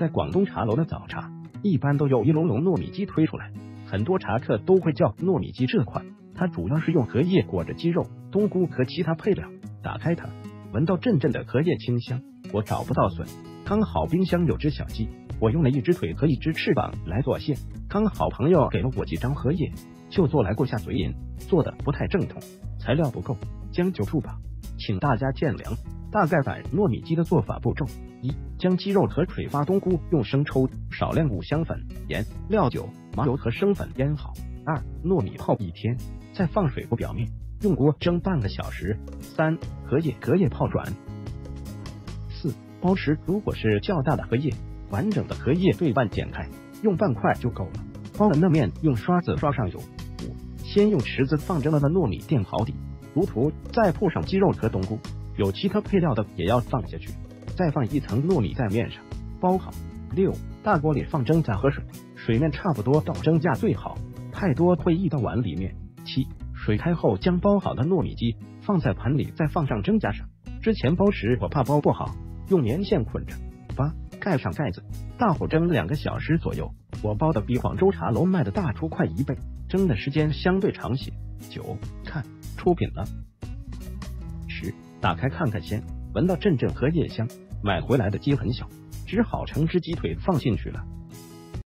在广东茶楼的早茶，一般都有一笼笼糯米鸡推出来，很多茶客都会叫糯米鸡这款。它主要是用荷叶裹着鸡肉、冬菇和其他配料。打开它，闻到阵阵的荷叶清香。我找不到笋，刚好冰箱有只小鸡，我用了一只腿和一只翅膀来做馅。刚好朋友给了我几张荷叶，就做来过下嘴瘾，做的不太正统，材料不够，将就处吧，请大家见谅。大概版糯米鸡的做法步骤：一、将鸡肉和水发冬菇用生抽、少量五香粉、盐、料酒、麻油和生粉腌好。二、糯米泡1天，再放水过表面，用锅蒸半个小时。三、隔夜泡软。四、包时，如果是较大的荷叶，完整的荷叶对半剪开，用半块就够了。包的那面用刷子刷上油。五、先用池子放蒸了的糯米垫好底，如图，再铺上鸡肉和冬菇，有其他配料的也要放下去，再放一层糯米在面上，包好。六、大锅里放蒸架和水，水面差不多到蒸架最好，太多会溢到碗里面。七、水开后将包好的糯米鸡放在盘里，再放上蒸架上。之前包时我怕包不好，用棉线捆着。八、盖上盖子，大火蒸2个小时左右。我包的比广州茶楼卖的大厨快1倍，蒸的时间相对长些。九、看，出品了。10、打开看看先，闻到阵阵荷叶香。买回来的鸡很小，只好成只鸡腿放进去了。